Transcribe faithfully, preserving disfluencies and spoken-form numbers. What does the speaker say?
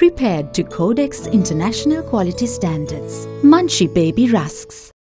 prepared to CODEX International Quality Standards. Munchee Baby Rusks.